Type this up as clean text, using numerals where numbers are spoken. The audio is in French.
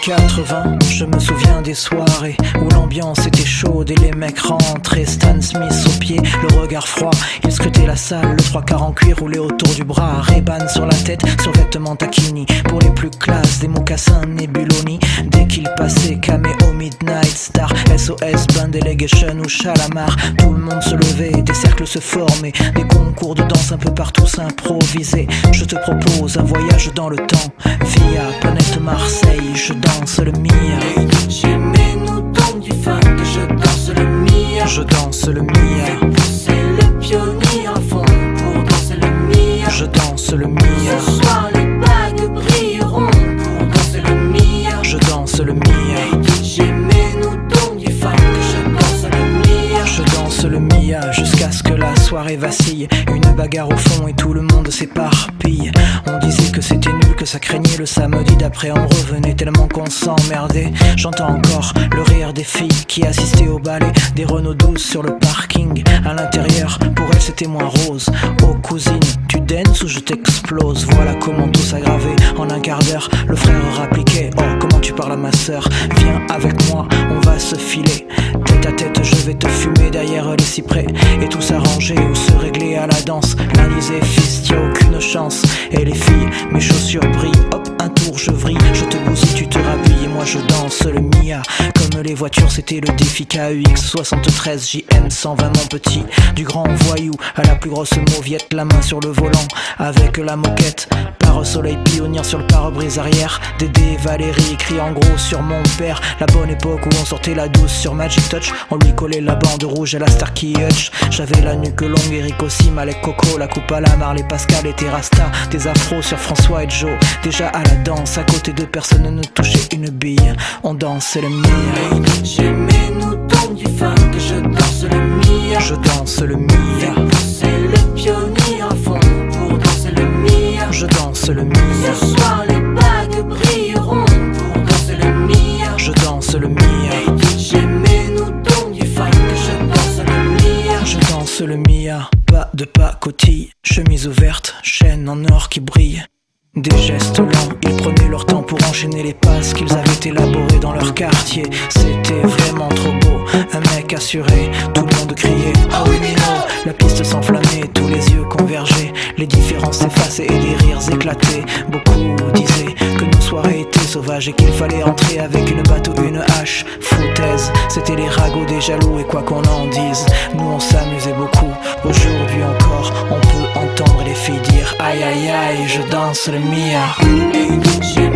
80, je me souviens des soirées où l'ambiance était chaude et les mecs rentraient. Stan Smith au pied, le regard froid, il scrutait la salle, le 3/4 en cuir roulé autour du bras. Ray-Ban sur la tête, survêtement taquini. Pour les plus classes, des mocassins Nebuloni. Dès qu'il passait, Cameo, Midnight Star, SOS, Band Delegation ou Chalamar. Tout le monde se levait, des cercles se formaient, des concours de danse un peu partout s'improvisaient. Je te propose un voyage dans le temps, via planète Marseille, je danse le Mia. Hey DJ, mets-nous donc du funk, je danse le Mia. Je danse le Mia. Fais pousser le pionnier à fond pour danser le Mia. Je danse le Mia. Ce soir les bagues brilleront pour danser le Mia. Je danse le Mia. Hey DJ, mets-nous donc du funk, je danse le Mia. Je danse le Mia jusqu'à ce que la soirée vacille. Une bagarre au fond et tout le monde s'éparpille. On disait que c'était nul, que ça craignait. Le samedi d'après on revenait tellement qu'on s'emmerdait. J'entends encore le rire des filles qui assistaient au ballet. Des Renault 12 sur le parking. À l'intérieur, pour elles c'était moins rose. Oh cousine, tu danses ou je t'explose. Voilà comment tout s'aggravait en un quart d'heure. Le frère rappliquait, oh comment tu parles à ma sœur. Viens avec moi, on va se filer. Tête à tête je vais te fumer derrière les cyprès. Et tout s'arranger ou se régler à la danse. L'un disait fils, y'a aucune chance. Et les filles, mes chaussures brillent. Hop, un tour je vrille, je te bousille, tu te rhabilles. Et moi je danse le Mia. Comme les voitures c'était le défi KUX 73 JM 120 mon petit. Du grand voyou à la plus grosse mauviette, la main sur le volant avec la moquette. Pare-soleil pionnière sur le pare-brise arrière. Dédé Valérie écrit en gros sur mon père. La bonne époque où on sortait la douce sur Magic Touch. On lui collait la bande rouge à la Starkey Hutch. J'avais la nuque longue, Eric aussi, Malek Coco, la coupe à la Marley Pascal et Terrasta. Des afros sur François et Joe. Déjà à la danse, à côté de personne ne touchait une bille. On danse le Mia. Hey DJ, mets-nous donc du funk, je danse le Mia. Je danse le Mia. Fais pousser le pionnier à fond pour danser le Mia. Je danse le Mia. Ce soir les bagues brilleront pour danser le Mia. Je danse le Mia. Hey DJ, mets-nous donc du funk, je danse le Mia. Je danse le Mia. Pas de pacotille, chemise ouverte, chaîne en or qui brille. Des gestes lents, ils prenaient leur temps pour enchaîner les passes qu'ils avaient élaborées dans leur quartier. C'était vraiment trop beau, un mec assuré, tout le monde criait ah oui Mino. La piste s'enflammait, tous les yeux convergeaient, les différences s'effaçaient et les rires éclataient. Beaucoup disaient que nos soirées étaient sauvages et qu'il fallait entrer avec une batte ou une hache. Foutaise, c'était les ragots des jaloux et quoi qu'on en dise, nous on s'amusait beaucoup. Aujourd'hui encore, on peut entendre les filles dire aïe aïe aïe, je danse le Mia. Hey DJ,